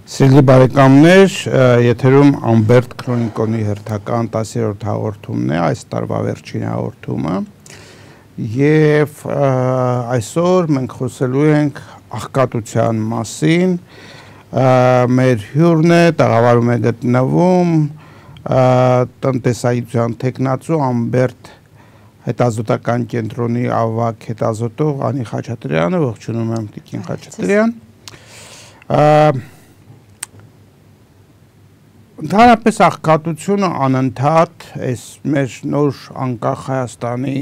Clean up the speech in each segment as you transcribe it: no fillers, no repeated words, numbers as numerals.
Սիրելի բարեկամներ, եթերում Ամբերտ Քրոնիկոնի հերթական 10-րդ հաղորդումն է, այս տարվա վերջին հաղորդումը, եւ այսօր մենք խոսելու ենք աղքատության մասին, մեր հյուրն է, տաղավարում է գտնվում տնտեսագիտության թեկնածու Ամբերտ հետազոտական կենտրոնի ավագ հետազոտող Անի Խաչատրյանը, ողջունում եմ Տիկին Խաչատրյան։ Ընդհանրապես աղքատությունը անընդհատ այս մեր նոր անկախ Հայաստանի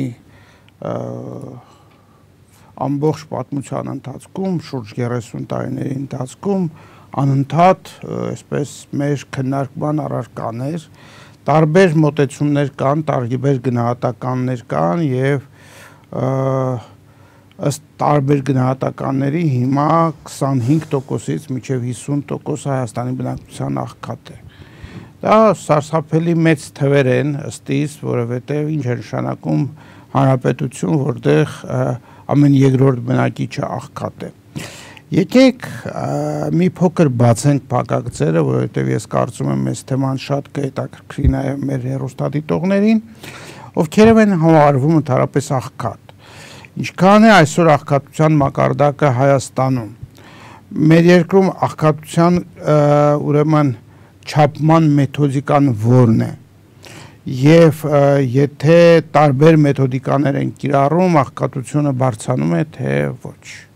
ամբողջ պատմության ընթացքում, շուրջ 30 տարիների ընթացքում անընդհատ այսպես մեր քննարկման առարկաներ, տարբեր մոտեցումներ կան, տարբեր գնահատականներ կան եւ ըստ տարբեր գնահատականների հիմա 25%-ից մինչև 50% Հայաստանի բնակչության աղքատ է։ Դա սարսափելի մեծ թվեր են ըստիս, որովհետև ինչ է նշանակում հանրապետություն, որտեղ ամեն երկրորդ բնակիչը աղքատ է։ Եկեք մի փոքր բացենք փակագծերը, որովհետև ես կարծում եմ այս թեման շատ կհետաքրքրի նաև մեր հեռուստադիտողներին, ովքեր են համարվում ընդհանրապես աղքատ։ Ինչքան է այսօր աղքատության մակարդակը Հայաստանում։ Մեր երկրում աղքատության ուրեմն չափման մեթոդիկան որն է եւ եթե տարբեր մեթոդիկաներ են կիրառում, աղքատությունը բարձրանում է թե ոչ։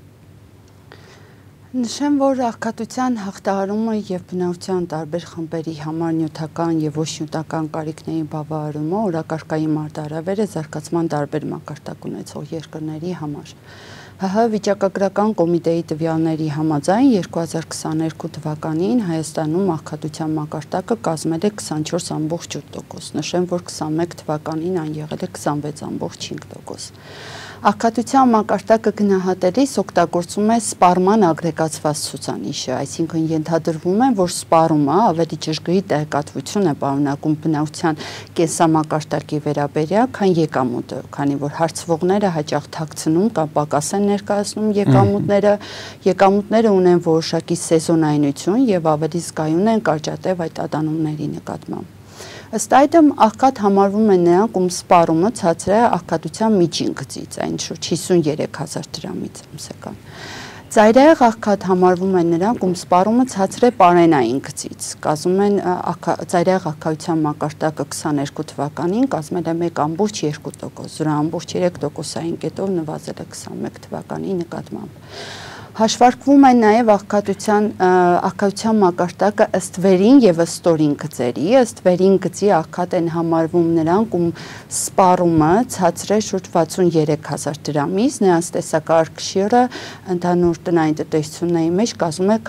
Նշեմ, որ աղքատության հաղթահարումը եւ բնակչության տարբեր խմբերի համար նյութական եւ ոչ նյութական կարիքների բավարարումը օրակարգային մարտահրավեր է զարգացման տարբեր մակարդակ ունեցող երկրների համար։ ՀՀ վիճակագրական կոմիտեի տվյալների համաձայն 2022 թվականին Հայաստանում աղքատության մակարդակը կազմել է 24.8%, նշեմ, որ 21 թվականին այն եղել է 26.5%։ Աղքատության մակարդակը գնահատելիս օգտագործում է սպառման ագրեգացված ցուցանիշը, այսինքն ենթադրվում է, որ սպառումը ավելի ճշգրիտ տեղեկատվություն է պարունակում բնակչության կենսամակարդակի վերաբերյալ, քան եկամուտը, քանի որ հարցվողները հաճախ թաքցնում կամ պակաս են ներկայացնում եկամուտները ունեն որոշակի սեզոնայնություն եւ ավելի զգայուն են կարճատև այդ ատանումների նկատմամբ։ Ըստ այդմ աղքատ համարվում են նրանք, ում սպառումը ցածր է աղքատության միջին գծից, այն շուրջ 53,000 դրամից ամսական։ Ծայրահեղ աղքատ համարվում են նրանք, ում սպառումը ցածր է պարենային գծից, կազմում են ծայրահեղ աղքատության մակարդակը 22 թվականին կազմել է 1.2%, 0.3%-ային կետով նվազել է 21 թվականի նկատմամբ։ Հաշվարկվում է նաև աղքատության մակարդակը ըստ վերին եւ ըստ ստորին գծերի, ըստ վերին գծի աղքատ են համարվում նրանք, ում սպառումը ցածր է շուրջ 63,000 դրամից, նրանց տեսակարգշիռը ընդհանուր տնային տնտեսությունների մեջ կազմում է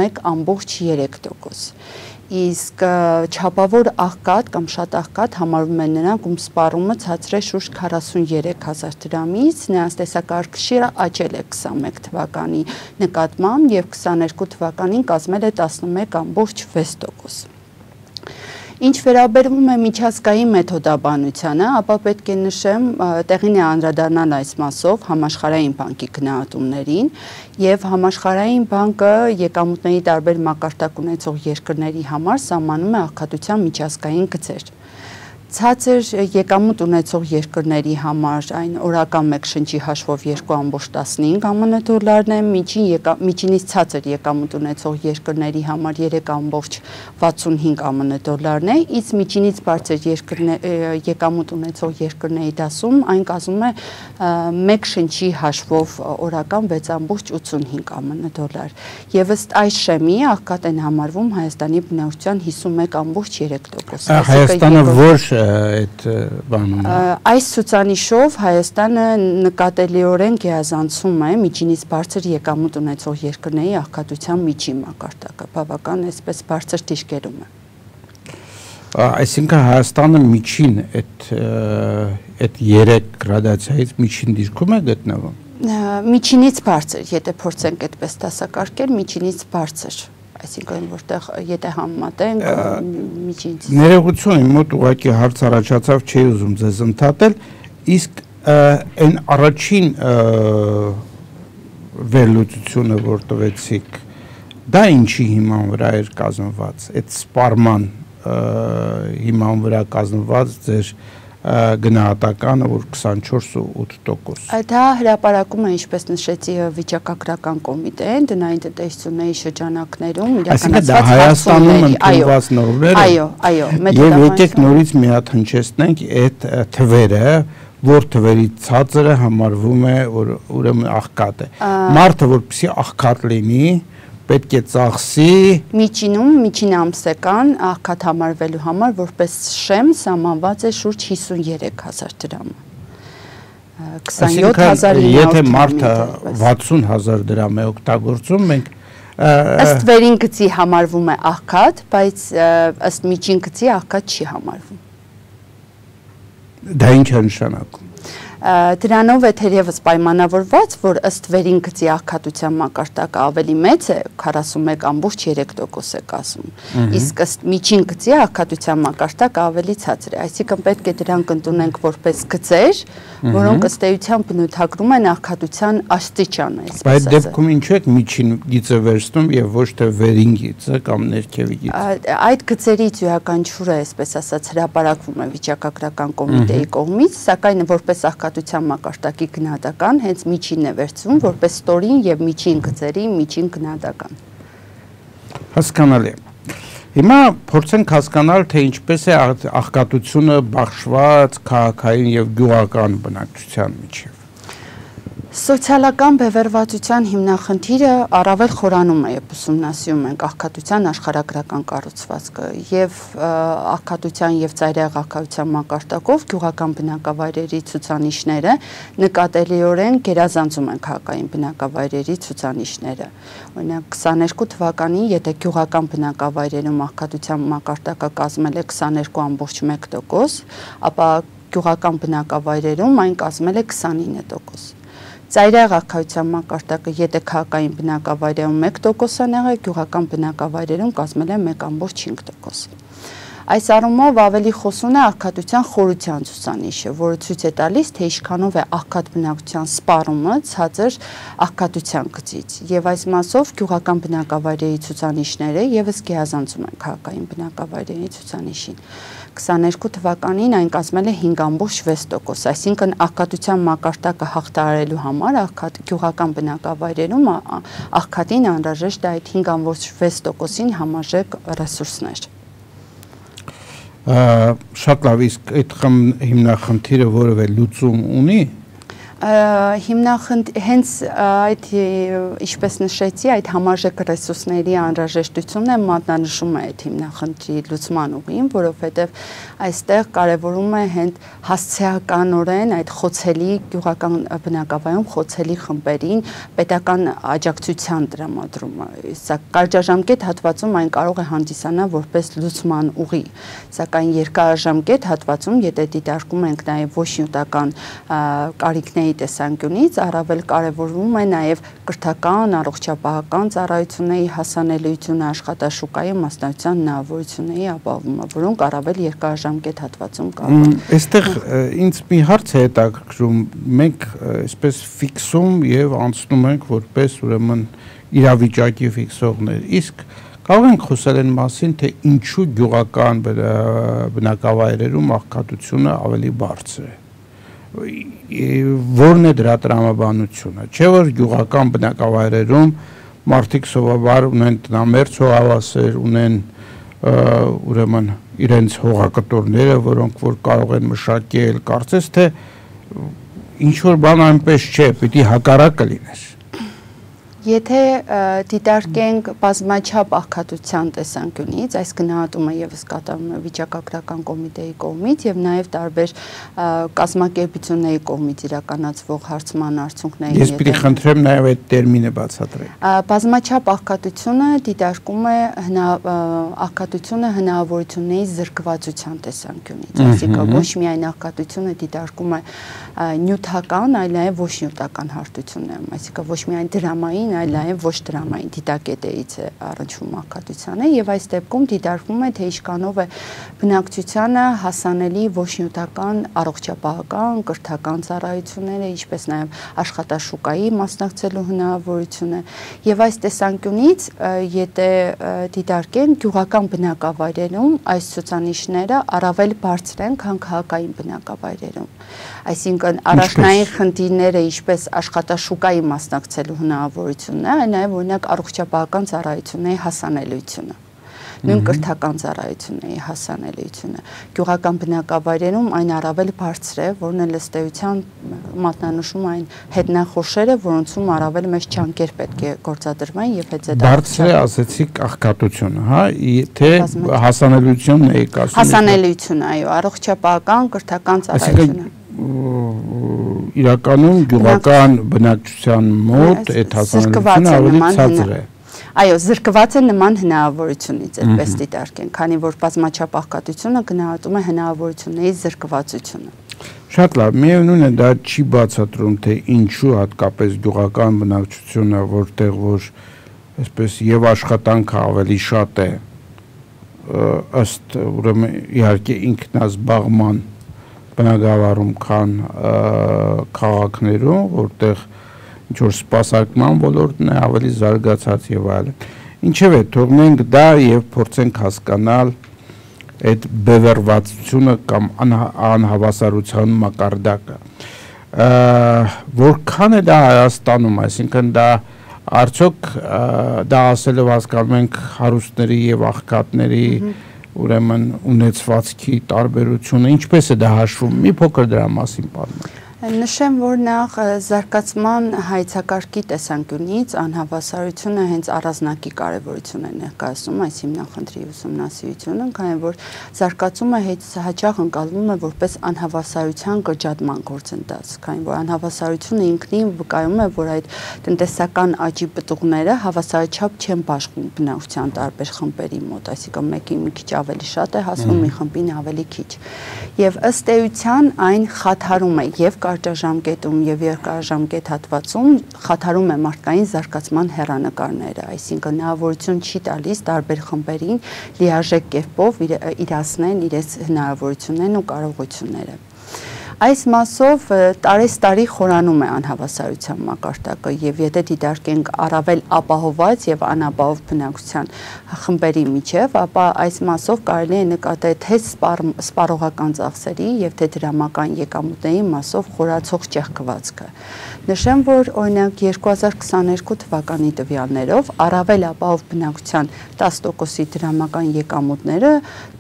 41.3%։ Իսկ չափավոր աղքատ կամ շատ աղքատ համարվում են նրանք, ում սպառումը ցածր է շուրջ 43,000 դրամից, նրանց տեսակարգշիռը աճել է 21 թվականի նկատմամբ եւ 22 թվականին կազմել է 11.6%։ Ինչ վերաբերվում է միջազգային մեթոդաբանությանը, ապա պետք է նշեմ, տեղին է անդրադառնալ այս մասով Համաշխարհային բանկի գնահատումներին եւ Համաշխարհային բանկը եկամուտների տարբեր մակարդակ ունեցող երկրների համար սահմանում է աղքատության միջազգային գծեր։ Ցածր եկամուտ ունեցող երկրների համար այն օրական մեկ շնչի հաշվով 2.15 ԱՄՆ դոլարն է, միջինից ցածր եկամուտ ունեցող երկրների համար 3.65 ԱՄՆ դոլարն է, իսկ միջինից բարձր եկամուտ ունեցող երկրների դասում այն կազմում է մեկ շնչի հաշվով օրական 6.85 ԱՄՆ դոլար։ Եվ ըստ այս շեմի աղքատ են համարվում Հայաստանի բնակչության 51.3%։ Հայաստանը ոչ այդ բանում։ Այս ցուցանիշով Հայաստանը նկատելիորեն գերազանցում է միջինից բարձր եկամուտ ունեցող երկրների աղքատության միջին մակարդակը, բավական այսպես բարձր դիրքերում է։ Այսինքն Հայաստանը միջին այդ 3 գրադացիայից միջին դիրքում է գտնվում։ Միջինից բարձր, եթե փորձենք այդպես դասակարգել, միջինից բարձր։ Այսինքն որտեղ եթե համեմատենք միջինից։ Ներողություն, իմ մոտ ուղղակի հարց առաջացավ, չի ուզում ձեզ ընդհատել, իսկ այն առաջին վերլուծությունը, որ տվեցիք դա ինչի հիման վրա էր կազմված, այդ սպառման հիման վրա կազմված ձեր գնահատականը, որ 24.8%։ Դա հրապարակում է, ինչպես նշեցի, վիճակագրական կոմիտեն, տնային տնտեսությունների շրջանակներում իրականացված Հայաստանում ընդունված նորմերը։ Այո, եւ եկեք նորից մի հատ հնչեցնենք այդ թվերը, որ թվերի ցածրը համարվում է ուրեմն աղքատ է։ Մարդը որպեսզի աղքատ լինի, պետք է ծախսի միջին ամսական աղքատ համարվելու համար որպես շեմ սահմանված է շուրջ 53,000 դրամ։ 27,900 եթե մարդը 60,000 դրամ է օգտագործում, մենք ըստ վերին գծի համարվում է աղքատ, բայց ըստ միջին գծի աղքատ չի համարվում։ Դա ինչ է նշանակում։ Դրանով է թերևս պայմանավորված, որ ըստ վերին գծի աղքատության մակարդակը ավելի մեծ է, 41.3% է կազմում, իսկ ըստ միջին գծի աղքատության մակարդակը ավելի ցածր է, այսինքն պետք է դրանք ընդունենք որպես գծեր, որոնք ըստ էության բնութագրում են աղքատության աստիճանը, այսպես ասած։ Բայց դեպքում ինչու եք միջին գիծը վերցնում եւ ոչ թե վերին գիծը կամ ներքևի գիծը։ Այդ գծերից յուրաքանչյուրը, այսպես ասած, հրապարակվում է վիճակագրական կոմիտեի կողմից, սակայն որպես աղքատության մակարդակի գնահատական հենց միջինն է վերցվում որպես ստորին եւ միջին գծերի միջին գնահատական։ Հասկանալի է։ Հիմա փորձենք հասկանալ, թե ինչպես է աղքատությունը բաշխված քաղաքային եւ գյուղական բնակչության միջեւ։ Սոցիալական բևեռվածության հիմնախնդիրը առավել խորանում է, երբ ուսումնասիրում ենք աղքատության աշխարհագրական կառուցվածքը եւ աղքատության եւ ծայրահեղ աղքատության մակարդակով գյուղական բնակավայրերի ցուցանիշները նկատելիորեն գերազանցում են քաղաքային բնակավայրերի ցուցանիշները։ Օրինակ 22 թվականին, եթե գյուղական բնակավայրերում աղքատության մակարդակը կազմել է 22.1%, ապա գյուղական բնակավայրերում այն կազմել է 29%։ Ծայրահեղ աղքատության մակարդակը, եթե քաղաքային բնակավայրերում 1%-ն եղել, գյուղական բնակավայրերում կազմել է 1.5%։ Այս առումով ավելի խոսուն է աղքատության խորության ցուցանիշը, որը ցույց է տալիս, թե ինչքանով է աղքատ բնակչության սպառումը ցածր աղքատության գծից, եւ այս մասով գյուղական բնակավայրերի ցուցանիշները եւս գերազանցում են քաղաքային բնակավայրերի ցուցանիշին։ 22 թվականին այն կազմել է 5.6%, այսինքն աղքատության մակարդակը հաղթահարելու համար գյուղական բնակավայրերում աղքատին անհրաժեշտ է այդ 5.6%-ին համարժեք ռեսուրսներ։ Շատ լավ, իսկ այդ հիմնախնդիրը որևէ լուծում ունի։ Հենց այդ, ինչպես նշեցի, այդ համարժեք ռեսուրսների անհրաժեշտությունն է մատնանշում է այդ հիմնախնդրի լուծման ուղին, որովհետև այստեղ կարևորում է հենց հասցեականորեն այդ խոցելի գյուղական բնակավայրում խոցելի խմբերին պետական աջակցության տրամադրումը։ Սա կարճաժամկետ հատվածում այն կարող է հանդիսանալ որպես լուծման ուղի, սակայն երկարաժամկետ հատվածում, եթե դիտարկում ենք նաև ոչ նյութական կարիքների տեսանկյունից առավել կարևորվում է նաև կրթական, առողջապահական ծառայությունների հասանելիությունը, աշխատաշուկայի մասնագիտության հնարավորությունների ապահովումը, որոնք առավել երկարաժամկետ հատվածում կարող են։ Այստեղ ինձ մի հարց է հետաքրքրում, մենք այսպես ֆիքսում եւ անցնում ենք որպես ուրեմն իրավիճակի ֆիքսողներ, իսկ կարող ենք խոսել այն մասին, թե ինչու գյուղական բնակավայրերում աղքատությունը ավելի բարձր է։ Որն է դրա տրամաբանությունը, չէ՞ որ գյուղական բնակավայրերում մարդիկ սովորաբար ունեն տնամերձ հողավասեր, ունեն ուրեմն իրենց հողակտորները, որոնք որ կարող են մշակել, կարծես թե ինչ որ բան այնպես չէ, պիտի հակառակը լիներ։ Եթե դիտարկենք բազմաչափ աղքատության տեսանկյունից, այս գնահատումը եւս կատարվում է վիճակագրական կոմիտեի կողմից եւ նաեւ տարբեր կազմակերպությունների կողմից իրականացվող հարցման արդյունքների։ Ես պիտի խնդրեմ նաեւ այդ տերմինը բացատրել։ Բազմաչափ աղքատությունը դիտարկում է աղքատությունը հնարավորությունների զրկվածության տեսանկյունից, այսինքն ոչ միայն աղքատությունը դիտարկում է նյութական, այլ նաեւ ոչ նյութական հարթություններում, այսինքն ոչ միայն դրամային այլ նաև ոչ դրամային դիտակետերից է առնչվում աղքատությանը եւ այս դեպքում դիտարկվում է թե ինչքանով է բնակչությանը հասանելի ոչ նյութական առողջապահական, կրթական ծառայությունները, ինչպես նաև աշխատաշուկայի մասնակցելու հնարավորությունը եւ այս տեսանկյունից եթե դիտարկեն գյուղական բնակավայրերում այս ցուցանիշները առավել բարձր են, քան քաղաքային բնակավայրերում։ Այսինքն առաջնային խնդիրները ինչպես աշխատաշուկայի մասնակցելու հնարավորությունն է, այլ նաև օրինակ առողջապահական ծառայությունների հասանելիությունը, նույն կրթական ծառայությունների հասանելիությունը։ Գյուղական բնակավայրերում այն առավել բարձր է, որն էլ ըստ էության մատնանշում այն հետնախորշերը, որոնցում առավել մեծ ջանքեր պետք է գործադրվեն եւ հետզհետե բարձր է ասեցիք աղքատությունը, հա, թե հասանելիությունն է կասում։ Հասանելիությունը, այո, առողջապահական, կրթական ծառայությունը։ Իրականում գյուղական բնակչության մոտ այդ հասանելիությունը ավելի ցածր է։ Այո, զրկված է նման հնարավորությունից, այդպես դիտարկեն, քանի որ բազմաչափ աղքատությունը գնահատում է հնարավորությունների զրկվածությունը։ Շատ լավ, միևնույն է դա չի բացատրում, թե ինչու հատկապես գյուղական բնակչությունը, որտեղ որ այսպես եւ աշխատանքը ավելի շատ է, ըստ ուրեմն իհարկե ինքնազբաղման բնակավարում քան քաղաքներում, որտեղ ինչ որ սպասարկման ոլորտն է ավելի զարգացած եւ այլն։ Ինչևէ, թողնենք դա եւ փորձենք հասկանալ այդ բևեռվածությունը կամ անհավասարության մակարդակը։ Որքան է դա Հայաստանում, այսինքն դա արդյոք դա ասելով հասկանում ենք հարուստների եւ աղքատների ուրեմն ունեցվածքի տարբերությունը, ինչպես է դա հաշվում, մի փոքր դրա մասին պատմեք։ Նշեմ, որ նախ զարգացման հայեցակարգի տեսանկյունից անհավասարությունը հենց առանձնակի կարևորություն է ներկայացնում այս հիմնախնդրի ուսումնասիրությունը, քանի որ զարգացումը հաճախ ընկալվում է որպես անհավասարության կրճատման գործընթաց, քանի որ անհավասարությունը ինքնին վկայում է, որ այդ տնտեսական աճի պտուղները հավասարաչափ չեն բաշխվում բնակչության տարբեր խմբերի մոտ, այսինքն մեկին մի քիչ ավելի շատ է հասնում, մի խմբին ավելի քիչ։ Եվ ըստ էության այն խաթարում է եւ կարճաժամկետում եւ երկարաժամկետ հատվածում խաթարում է մարդկային զարգացման հեռանկարները, այսինքն հնարավորություն չի տալիս տարբեր խմբերին լիարժեք կերպով իրացնեն իրենց հնարավորություններն ու կարողությունները։ Այս մասով տարեստարի խորանում է անհավասարության մակարդակը եւ եթե դիտարկենք առավել ապահովված եւ անապահով բնակչության խմբերի միջև, ապա այս մասով կարելի է նկատել թե սպառողական ծախսերի եւ թե դրամական եկամուտների մասով խորացող ճեղքվածքը։ Նշեմ, որ օրինակ 2022 թվականի տվյալներով առավել ապահով բնակչության 10%-ի դրամական եկամուտները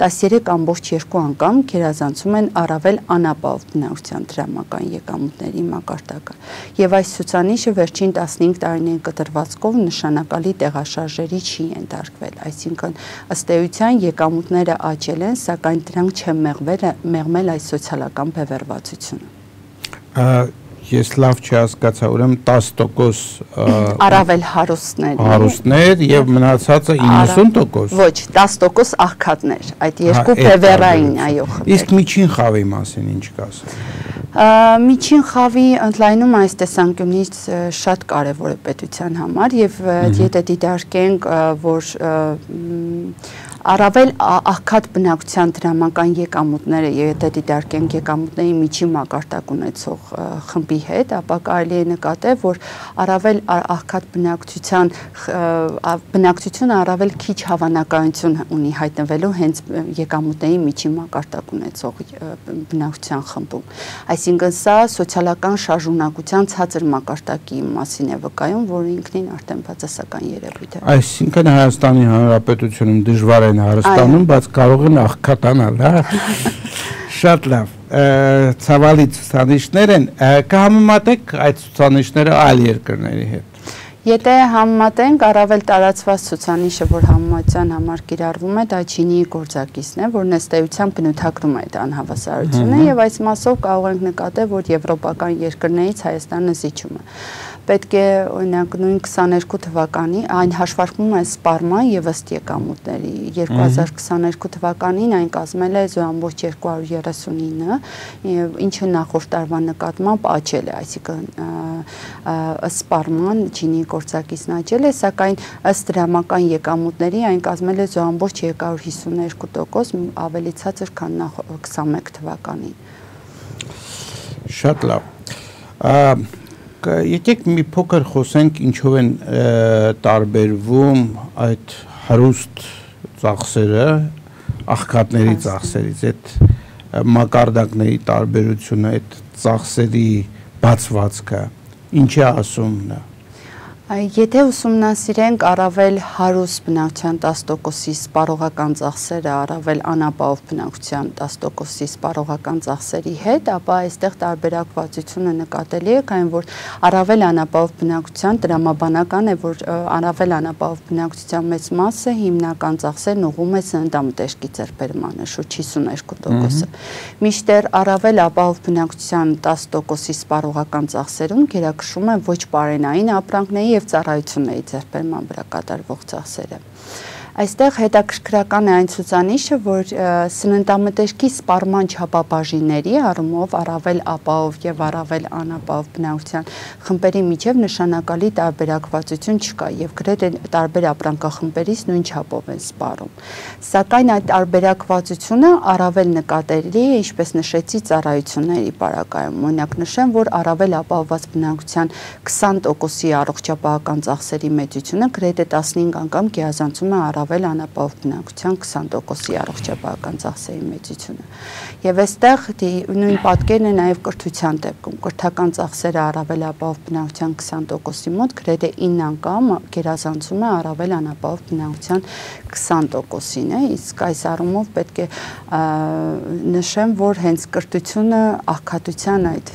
13.2 անգամ գերազանցում են առավել անապահով բնակչության դրամական եկամուտների մակարդակը։ Եվ այս ցուցանիշը վերջին 15 տարիների կտրվածքով նշանակալի տեղաշարժերի չի ենթարկվել, այսինքն ըստ էության եկամուտները աճել են, սակայն դրանք չեն մեղմել այս սոցիալական բևեռվածությունը։ Ես լավ չհասկացա, ուրեմն 10% առավել հարուստներ եւ մնացածը 90%։ Ոչ, 10% աղքատներ, այդ երկու բևեռային, այո, խմբեր։ Իսկ միջին խավի մասին ինչ կասեք։ Միջին խավի ընդլայնումը այս տեսանկյունից շատ կարևոր է պետության համար եւ եթե դիտարկենք, որ առավել աղքատ բնակչության դրամական եկամուտները, եթե դիտարկենք եկամուտների միջին մակարդակ ունեցող խմբի հետ, ապա կարելի է նկատել, որ առավել աղքատ բնակչությունը առավել քիչ հավանականություն ունի հայտնվելու հենց եկամուտների միջին մակարդակ ունեցող բնակչության խմբում։ Այսինքն սա սոցիալական շարժունակության ցածր մակարդակի մասին է վկայում, որը ինքնին արդեն բացասական երևույթ է։ Այսինքն Հայաստանի Հանրապետությունում դժվար է հարստանում, բայց կարող են աղքատանալ, հա։ Շատ լավ, ցավալի ցուցանիշներ են, կհամեմատեք այդ ցուցանիշները այլ երկրների հետ։ Եթե համեմատենք, առավել տարածված ցուցանիշը, որ համեմատության համար կիրառվում է, դա Չինիի գործակիցն է, որն ըստ էության բնութագրում է այդ անհավասարությունը եւ այս մասով կարող ենք նկատել, որ եվրոպական երկրներից Հայաստանը զիջում է։ Պետք է օրինակ նույն 22 թվականի այն հաշվարկվում է սպառման եւ ըստ եկամուտների 2022 թվականին այն կազմել է 0.239, ինչը նախորդ տարվա նկատմամբ աճել է, այսինքն սպառման ջինի գործակիցն աճել է, սակայն ըստ դրամական եկամուտների այն կազմել է 0.252%, ավելի ցածր քան նախ 21 թվականին։ Շատ լավ։ Եկեք մի փոքր խոսենք ինչով են տարբերվում այդ հարուստ ծախսերը աղքատների ծախսերից, այդ մակարդակների տարբերությունը, այդ ծախսերի բացվածքը, ինչ է ասում նա։ Եթե ուսումնասիրենք առավել հարուստ բնակչության 10%-ի սպառողական ծախսերը առավել անապահով բնակչության 10%-ի սպառողական ծախսերի հետ, ապա այստեղ տարբերակվածությունը նկատելի է, քանի որ առավել անապահով բնակչության տրամաբանական է, որ առավել անապահով բնակչության մեծ մասը հիմնական ծախսերն ուղղում է սննդամթերքի ձեռքբերմանը, շուրջ 52%-ը։ Մինչդեռ առավել ապահով բնակչության 10%-ի սպառողական ծախսերում գերակշռում են ոչ պարենային ապրանքների և ծառայությունների ձեռքբերման վրա կատարվող ծախսերը։ Այստեղ հետաքրքրական է այն ցուցանիշը, որ սննդամթերքի սպառման չափաբաժինների առումով առավել ապահով եւ առավել անապահով բնակչության խմբերի միջև նշանակալի տարբերակվածություն չկա եւ գրեթե տարբեր ապրանքախմբերից նույն չափով են սպառում։ Սակայն այդ տարբերակվածությունը առավել նկատելի է, ինչպես նշեցի, ծառայությունների պարագայում։ Օրինակ նշեմ, որ առավել ապահովված բնակչության 20%-ի առողջապահական ծախսերի մեծությունը գրեթե 15 անգամ գերազանցում է առավել անապահով բնակչության 20%-ի առողջապահական ծախսերի մեծությունը։ Եվ այստեղ նույն պատկերն է նաև կրթության դեպքում։ Կրթական ծախսերը առավել ապահով բնակչության 20%-ի մոտ գրեթե 9 անգամ գերազանցում է առավել անապահով բնակչության 20%-ին է, իսկ այս առումով պետք է նշեմ, որ հենց կրթությունը աղքատության այդ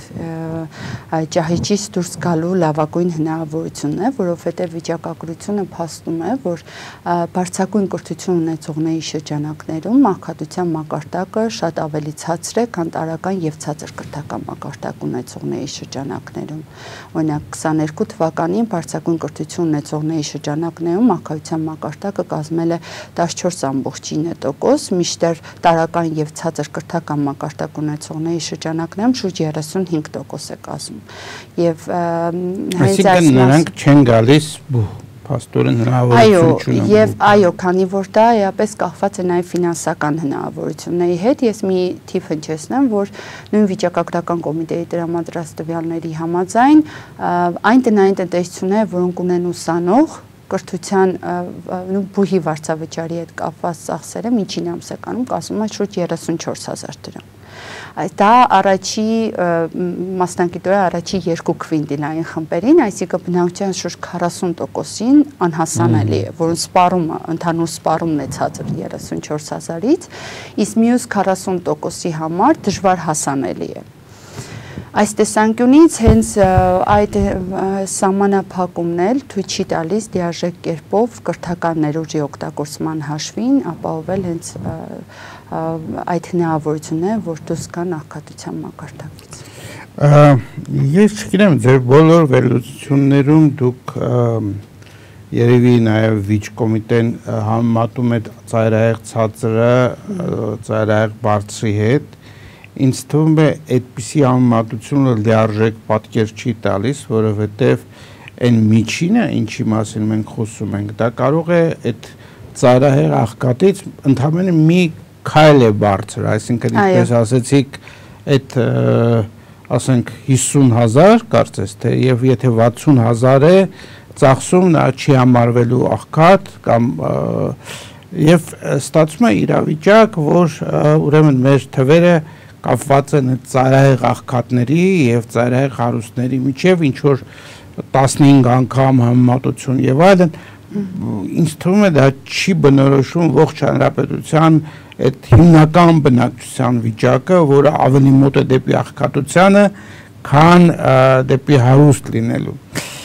ճահիճից դուրս գալու լավագույն հնարավորությունն է, որովհետև վիճակագրությունը փաստում է, որ բարձրագույն կրթություն ունեցողների շրջանակներում աղքատության մակարդակը շատ ավելի ցածր է, քան տարրական եւ ցածր կրթական մակարդակ ունեցողների շրջանակներում։ Օրինակ 22 թվականին բարձրագույն կրթություն ունեցողների շրջանակներում աղքատության մակարդակը կազմել է 14.9%, մինչդեռ տարրական եւ ցածր կրթական մակարդակ ունեցողների շրջանակներում շուրջ 35% է կազմում։ Եվ հենց այս նրանք չեն գալիս փաստորեն հնարավորություն չունեն։ Եվ այո, քանի որ դա էապես կախված է նաև ֆինանսական հնարավորությունների հետ, ես մի թիվ հնչեցնեմ, որ նույն վիճակագրական կոմիտեի տրամադրած տվյալների համաձայն այն տնային տնտեսությունները, որոնք ունեն ուսանող կրթության բուհի վարձավճարի հետ կապված ծախսերը միջին ամսականում կազմում է շուրջ 34,000 դրամ։ Դա առաջի մասնագիտորեն առաջի երկու քվինտիլային խմբերին, այսինքն բնակչության շուրջ 40%-ին անհասանելի է, որոնց սպառումը, ընդհանուր սպառումն է ցածր 34,000-ից, իսկ մյուս 40%-ի համար դժվար հասանելի է։ Այս տեսանկյունից հենց այդ սահմանափակումն էլ թույլ չի տալիս լիարժեք կերպով կրթական ներուժի օգտագործման հաշվին ապահովել հենց այդ հնարավորությունները, որ դուրս գան աղքատության մակարդակից։ Ես չգիտեմ, ձեր բոլոր վերլուծություններում դուք երևի նաև վիճկոմիտեն համեմատում եք ծայրահեղ ցածրը ծայրահեղ բարձրի հետ։ Ինձ թվում է այդպիսի համեմատությունը լիարժեք պատկեր չի տալիս, որովհետև այն միջինը, ինչի մասին մենք խոսում ենք, դա կարող է այդ ծայրահեղ աղքատից ընդամենը մի քայլ է բարձր, այսինքն ինչպես ասեցիք, այդ ասենք 50,000 կարծես թե, եւ եթե 60,000 է ծախսում, նա չի համարվելու աղքատ կամ եւ ստացվում է իրավիճակ, որ ուրեմն մեր թվերը կապված են ծայրահեղ աղքատների եւ ծայրահեղ հարուստների միջև, ինչ որ 15 անգամ համեմատություն եւ այլն, ինձ թվում է դա չի բնորոշում ողջ հանրապետության այդ հիմնական բնակչության վիճակը, որը ավելի մոտ է դեպի աղքատությանը, քան դեպի հարուստ լինելու։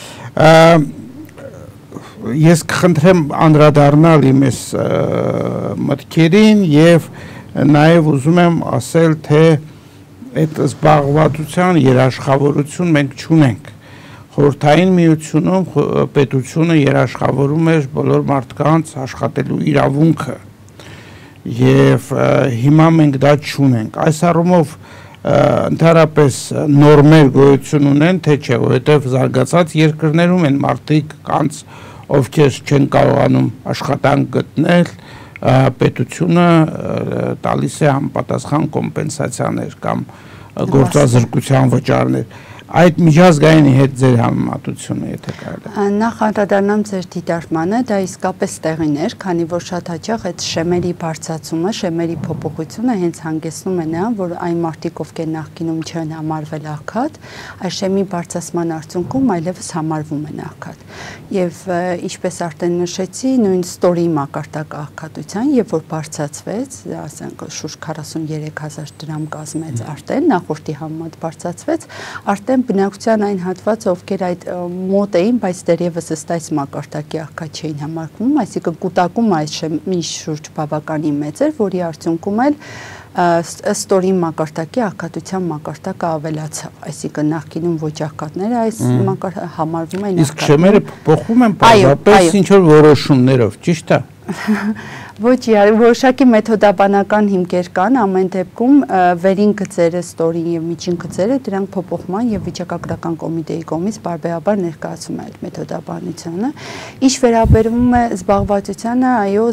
Ես կխնդրեմ անդրադառնալ իմ այս մտքերին եւ նաև ուզում եմ ասել, թե այդ զբաղվածության երաշխավորություն մենք չունենք։ Խորհրդային միությունում պետությունը երաշխավորում էր բոլոր մարդկանց աշխատելու իրավունքը եւ հիմա մենք դա չունենք։ Այս առումով ընդհանրապես նորմեր գոյություն ունեն, թե չէ, որովհետև զարգացած երկրներում են մարդիկ կանց, ովքեր չեն կարողանում աշխատանք գտնել, պետությունը տալիս է համապատասխան կոմպենսացիաներ կամ գործազրկության վճարներ։ Այդ միջազգայինի հետ ձեր համեմատությունը, եթե կարելի է։ Նախ անդրադառնամ ձեր դիտարկմանը, դա իսկապես տեղին էր, քանի որ շատ հաճախ այդ շեմերի բարձրացումը, շեմերի փոփոխությունը հենց հանգեցնում է նրան, որ այն մարդիկ, ովքեր նախկինում չեն համարվել աղքատ, այս շեմի բարձրացման արդյունքում այլևս համարվում են աղքատ։ Եվ ինչպես արդեն նշեցի, նույն ստորի մակարդակը աղքատության, երբ որ բարձրացվեց, ասենք շուրջ 43,000 դրամ կազմեց արդեն, նախորդի համեմատ բարձրացվեց, արդեն բնակության այն հատվածը, ովքեր այդ մոտ էին, բայց դեռևս ըստ այս մակարդակի աղքատ չէին համարվում, այսինքն կուտակումը այս շեմի շուրջ բավականին մեծ էր, որի արդյունքում էլ ստորի մակարդակի աղքատության մակարդակը ավելացավ, այսինքն նախկինում ոչ աղքատները այս համարվում են աղքատ։ Իսկ շեմերը փոխվում են պարզապես ինչ որ որոշումներով, ճիշտ է։ Ոչ, որոշակի մեթոդաբանական հիմքեր կան, ամեն դեպքում վերին գծերը, ստորին եւ միջին գծերը դրանք փոփոխման եւ վիճակագրական կոմիտեի կողմից բարբերաբար ներկայացում է այդ մեթոդաբանությունը։ Ինչ վերաբերում է զբաղվածությանը, այո,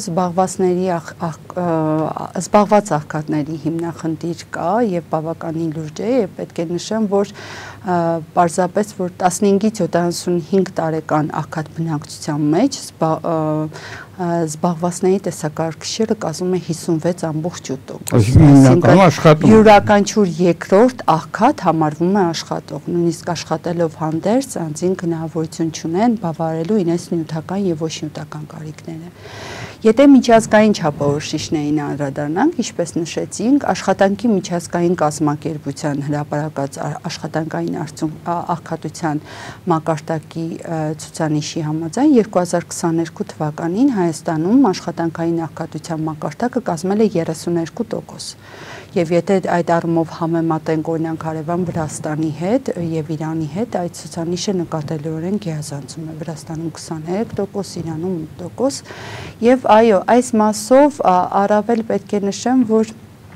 զբաղված աղքատների հիմնախնդիր կա եւ բավականին լուրջ է եւ պետք է նշեմ, որ պարզապես որ 15-ից 75 տարեկան աղքատ բնակչության մեջ զբաղվածների տեսակարգիչը կազմում է 56.8%, այսինքն յուրաքանչյուր երկրորդ աղքատ համարվում է աշխատող, նույնիսկ աշխատելով հանդերձ անձին հնարավորություն չունեն բավարարելու իրենց նյութական եւ ոչ նյութական կարիքները։ Եթե միջազգային չափորոշիչներին անդրադառնանք, ինչպես նշեցինք, աշխատանքի միջազգային կազմակերպության հրապարակած աշխատանքային աղքատության մակարդակի ցուցանիշի համաձայն 2022 թվականին Հայաստանում աշխատանքային աղքատության մակարդակը կազմել է 32%։ Եվ եթե այդ առումով համեմատենք օրինակ հարևան Վրաստանի հետ եւ Իրանի հետ, այդ ցուցանիշը նկատելիորեն գերազանցում է, Վրաստանում 23%, Իրանում 8%, եւ այո, այս մասով առավել պետք է նշեմ, որ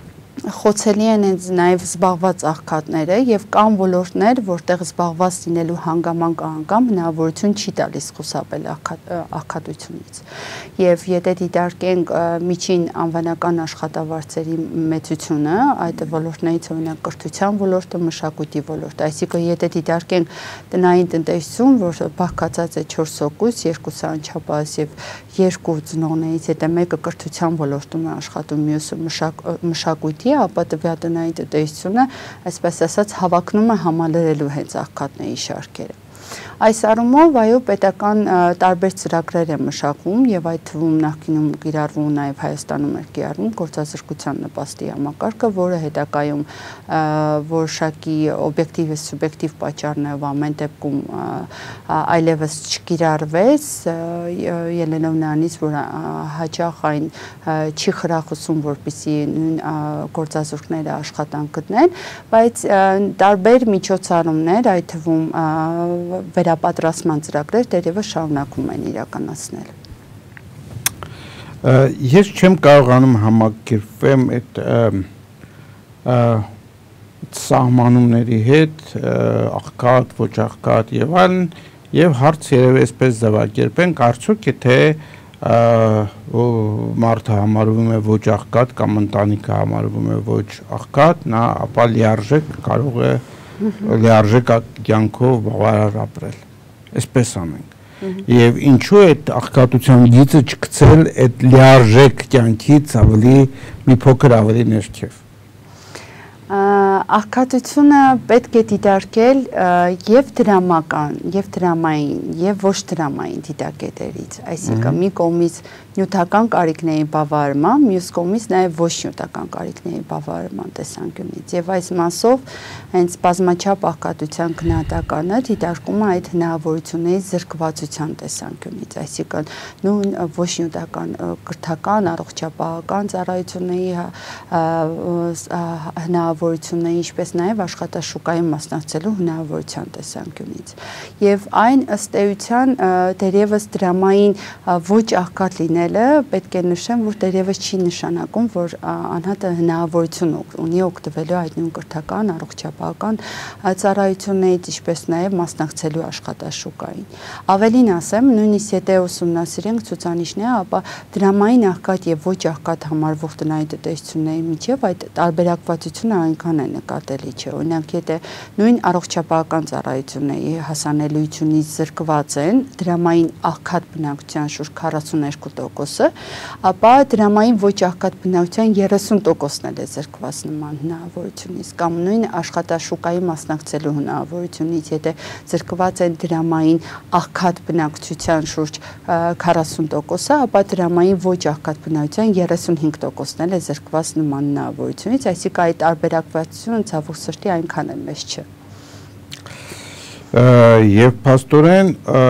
խոցելի են նաև զբաղված աղքատները եւ կան ոլորտներ, որտեղ զբաղված լինելու հանգամանք անգամ հնարավորություն չի տալիս խուսափել աղքատությունից։ Եվ եթե դիտարկենք միջին անվանական աշխատավարձերի մեծությունը, այդ ոլորտներից օրինակ կրթության ոլորտը, մշակույթի ոլորտը, այսինքն եթե դիտարկենք տնային տնտեսություն, որ բաղկացած է 4 հոգուց, 2 անչափահաս եւ 2 ծնողներից, եթե մեկը կրթության ոլորտում է աշխատում, մյուսը մշակույթի, ապա տվյալ տնային տնտեսությունը, այսպես ասած, հավակնում է համալրելու հենց աղքատների շարքերը։ Այս առումով այո պետական տարբեր ծրագրեր են մշակվում եւ այդ թվում նախկինում կիրառվում նաեւ Հայաստանում էր կիրառվում գործազրկության նպաստի համակարգը, որը հետագայում որոշակի օբյեկտիվ եւ սուբյեկտիվ պատճառներով ամեն դեպքում այլևս չկիրառվեց, ելնելով նրանից, որ հաճախ այն չի խրախուսում, որպեսզի գործազուրկները աշխատանք գտնեն, բայց տարբեր միջոցառումներ, այդ թվում վերապատրաստման ծրագրեր դեռևս շարունակում են իրականացնել։ Ես չեմ կարողանում համակերպվեմ այդ սահմանումների հետ, աղքատ, ոչ աղքատ եւ այլն, եւ հարց երևի այսպես ձևակերպենք, արդյոք եթե մարդը համարվում է ոչ աղքատ կամ ընտանիքը համարվում է ոչ աղքատ, նա ապա լիարժեք կարող է լիարժեք կյանքով բավարար ապրել, այսպես անենք։ Եվ ինչու այդ աղքատության գիծը չգցել այդ լիարժեք կյանքից ավելի մի փոքր ավելի ներքև։ Աղքատությունը պետք է դիտարկել եւ դրամական, եւ դրամային, եւ ոչ դրամային դիտակետերից, այսինքն մի կողմից նյութական կարիքների բավարարման, մյուս կողմից նաեւ ոչ նյութական կարիքների բավարարման տեսանկյունից։ Եվ այս մասով հենց բազմաչափ աղքատության քննադատականը դիտարկում է այդ հնարավորությունների զրկվածության տեսանկյունից, այսինքն նույն ոչ նյութական կրթական, առողջապահական ծառայությունների հնարավորությունների, ինչպես նաև աշխատաշուկային մասնակցելու հնարավորության տեսանկյունից։ Եվ այն ըստ էության դերևս դրամային ոչ աղքատ լինել մեկնելը պետք է նշեմ, որ դեռևս չի նշանակում, որ անհատը հնարավորություն ունի օգտվելու այդ նույն կրթական, առողջապահական ծառայություններից, ինչպես նաև մասնակցելու աշխատաշուկային։ Ավելին ասեմ, նույնիսկ եթե ուսումնասիրենք ցուցանիշները, ապա դրամային աղքատ եւ ոչ աղքատ համարվող տնային տնտեսությունների միջև այդ տարբերակվածությունը այնքան է նկատելի չէ։ Օրինակ, եթե նույն առողջապահական ծառայությունների հասանելիությունից զրկված են դրամային աղքատ բնակչության շուրջ 42%-ը, ապա դրամային ոչ աղքատ բնակչության 30%-ն էլ է զրկված նման հնարավորությունից, կամ նույն աշխատաշուկայի մասնակցելու հնարավորությունից, եթե զրկված են դրամային աղքատ բնակչության շուրջ 40%-ը, ապա դրամային ոչ աղքատ բնակչության 35%-ն էլ է զրկված նման հնարավորությունից, այսինքն այդ տարբերակվածությունը ցավոք սրտի այնքան էլ մեծ չէ։ Եվ փաստորեն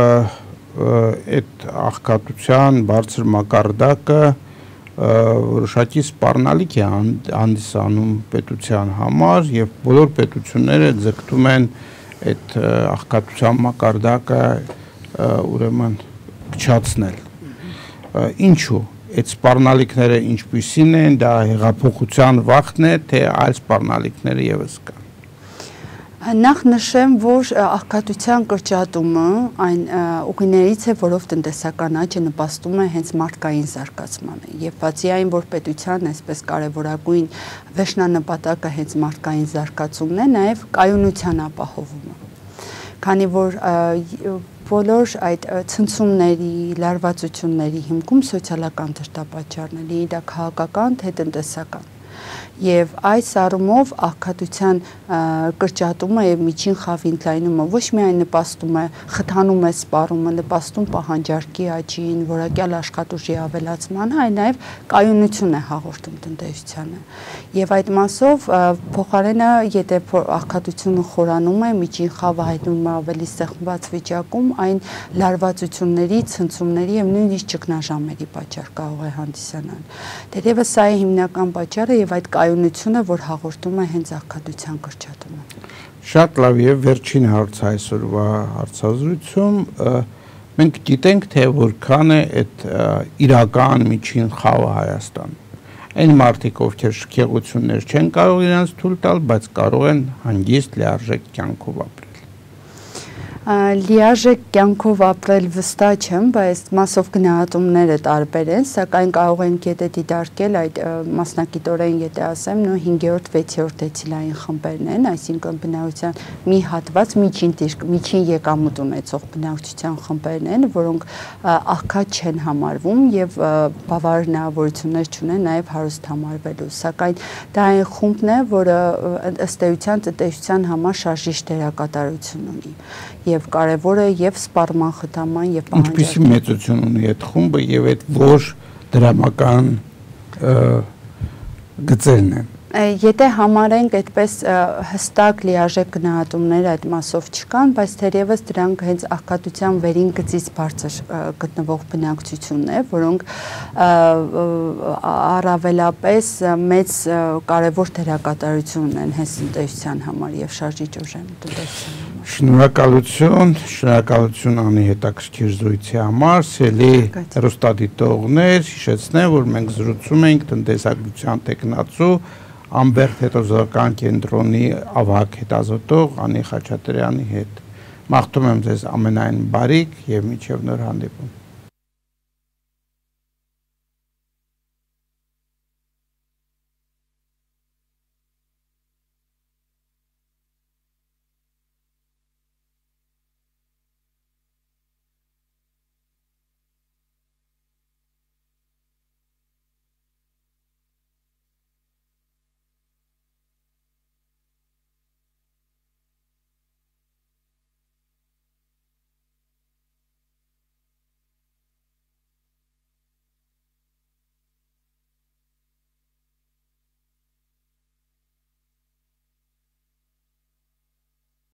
այդ աղքատության բարձր մակարդակը որոշակի սպառնալիք է հանդիսանում պետության համար եւ բոլոր պետությունները ձգտում են այդ աղքատության մակարդակը ուրեմն փչացնել։ Ինչու այդ սպառնալիքները ինչպիսին են, դա հեղափոխության վախն է, թե այլ սպառնալիքները եւս կան։ Նախ նշեմ, որ աղքատության կրճատումը այն ուղիներից է, որով տնտեսական աճը նպաստում է հենց մարդկային զարգացմանը, եւ բացի այն, որ պետության այսպես կարևորագույն վերջնանպատակը հենց մարդկային զարգացումն է, նաեւ կայունության ապահովումը, քանի որ բոլոր այդ ցնցումների, լարվածությունների հիմքում սոցիալական դրդապատճառներ, դա քաղաքական թե տնտեսական։ Եվ այս առումով աղքատության կրճատումը եւ միջին խավի ընդլայնումը ոչ միայն նպաստում է, խթանում է սպառումը, նպաստում պահանջարկի աճին, որակյալ աշխատուժի ավելացմանը, այլ նաեւ կայունություն է հաղորդում տնտեսությանը։ Եվ այդ մասով փոխարենը, եթե աղքատությունը խորանում է, միջին խավը հայտնվում է ավելի սեղմված վիճակում, այն լարվածությունների, ցնցումների եւ նույնիսկ ճգնաժամերի պատճառ կարող է հանդիսանալ։ Դեռևս սա է հիմնական պատճառը եւ այդ կայունությունը, որ հաղորդում է հենց աղքատության կրճատումը։ Շատ լավ, եւ վերջին հարցը այսօրվա հարցազրույցում մենք գիտենք, թե որքան է այդ իրական միջին խավը Հայաստանում։ Այն մարդիկ, ովքեր շքեղություններ չեն կարող իրենց թույլ տալ, բայց կարող են հանգիստ լիարժեք կյանքով ապրել։ Լիարժեք կյանքով ապրել վստահ չեմ, բայց մասով գնահատումները տարբեր են, սակայն կարող ենք եթե դիտարկել այդ մասնակիտորեն, եթե ասեմ, 5-րդ, 6-րդ դեցիլային խմբերն են, այսինքն բնակչության մի հատված միջին եկամուտ ունեցող բնակչության խմբերն են, որոնք աղքատ չեն համարվում եւ բավարար հնարավորություններ չունեն նաեւ հարուստ համարվելու, սակայն դա այն խումբն է, որը ըստ էության տնտեսության համար շարժիչ դերակատարություն ունի եւ կարևոր է եւ սպառման խթանման եւ պահանջարկի։ Ինչպիսի մեծություն ունի այդ խումբը եւ այդ որ դրամական գծերն են։ Եթե համարենք այդպես հստակ լիարժեք գնահատումներ այդ մասով չկան, բայց թերևս դրանք հենց աղքատության վերին գծից բարձր գտնվող բնակչությունն է, որոնք առավելապես մեծ կարևոր դերակատարություն ունեն հենց տնտեսության համար եւ շարժիչ ուժ են տնտեսության համար։ Շնորհակալություն անի հետաքրքիր զրույցի համար, սիրելի հեռուստադիտողներ, հիշեցնեմ, որ մենք զրուցում ենք տնտեսագիտության տեխնացու Ամբերտ հետազոտական կենտրոնի ավագ հետազոտող Անի Խաչատրյանի հետ։ Մաղթում եմ ձեզ ամենայն բարիք եւ մինչեւ նոր հանդիպում։